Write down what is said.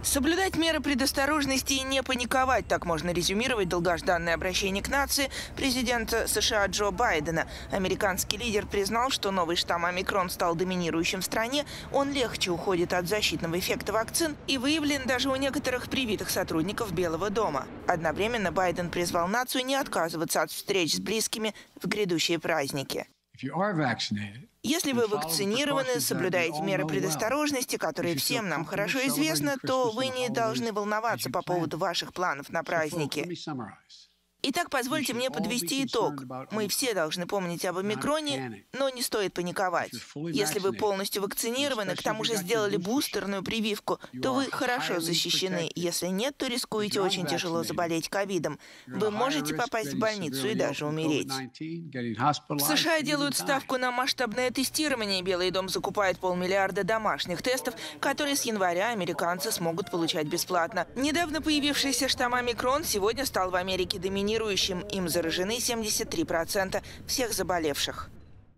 Соблюдать меры предосторожности и не паниковать – так можно резюмировать долгожданное обращение к нации президента США Джо Байдена. Американский лидер признал, что новый штамм омикрон стал доминирующим в стране, он легче уходит от защитного эффекта вакцин и выявлен даже у некоторых привитых сотрудников Белого дома. Одновременно Байден призвал нацию не отказываться от встреч с близкими в грядущие праздники. Если вы вакцинированы, соблюдаете меры предосторожности, которые всем нам хорошо известны, то вы не должны волноваться по поводу ваших планов на праздники. Итак, позвольте мне подвести итог. Мы все должны помнить об омикроне, но не стоит паниковать. Если вы полностью вакцинированы, к тому же сделали бустерную прививку, то вы хорошо защищены. Если нет, то рискуете очень тяжело заболеть ковидом. Вы можете попасть в больницу и даже умереть. В США делают ставку на масштабное тестирование. Белый дом закупает 500 миллиарда домашних тестов, которые с января американцы смогут получать бесплатно. Недавно появившийся штамм омикрон сегодня стал в Америке доминирующим. Им заражены 73% всех заболевших.